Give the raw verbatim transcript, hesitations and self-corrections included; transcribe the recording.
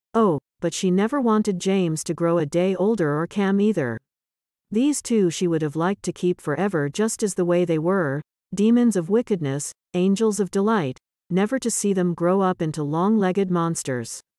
Oh, but she never wanted James to grow a day older or Cam either. These two she would have liked to keep forever just as the way they were, demons of wickedness, angels of delight, never to see them grow up into long-legged monsters.